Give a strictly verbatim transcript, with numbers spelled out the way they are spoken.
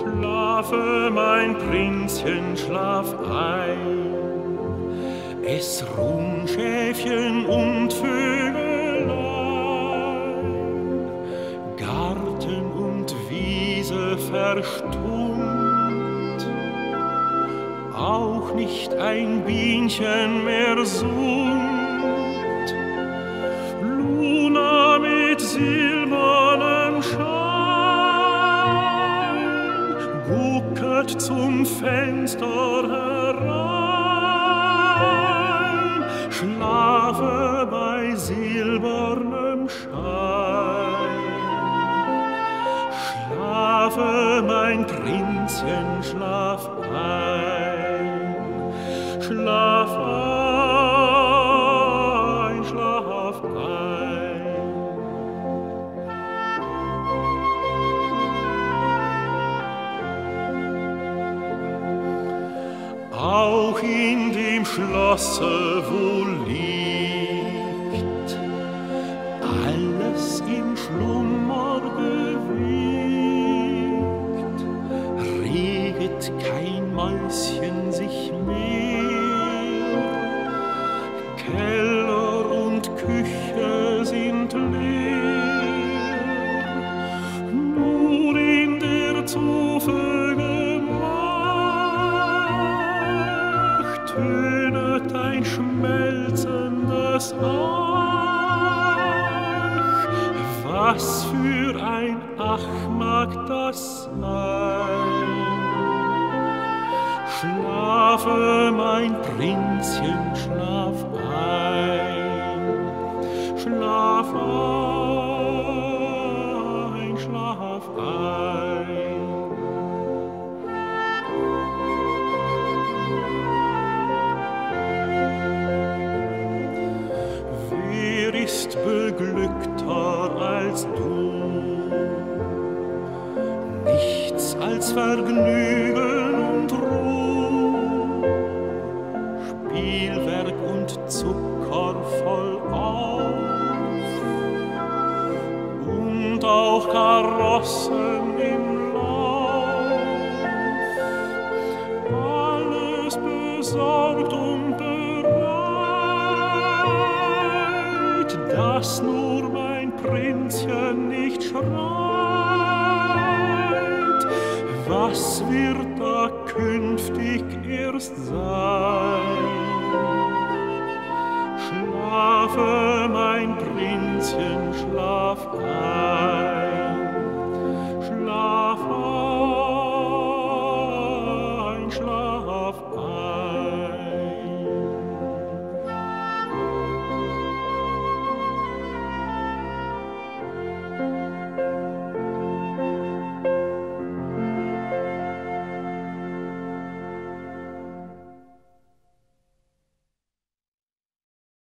Schlafe, mein Prinzchen, schlaf ein. Es ruhen Schäfchen und Vögelein, Garten und Wiese verstummt, auch nicht ein Bienchen mehr summt. Luna mit silbernem Schein gucket zum Fenster herein. Schlafe bei silbernem Schein. Schlafe, mein Prinzchen, schlaf ein. Schlaf ein, schlaf ein. Auch in dem Schlosse, wo liegt alles im Schlummer gewiegt, reget kein Mäuschen sich mehr. Keller und Küche sind leer, nur in der Zofe Gemach tönet ein schmelzendes Ach. Was für ein Ach mag das sein? Schlafe, mein Prinzchen, schlaf ein. Schlaf ein, schlaf ein. Wer ist beglückter als du? Nichts als Vergnügen und Ruh, Spielwerk und Zucker vollauf und auch Karossen im Lauf. Alles besorgt und bereit, dass nur mein Prinzchen nicht schreit. Was wird da künftig erst sein? Schlafe, mein Prinzchen,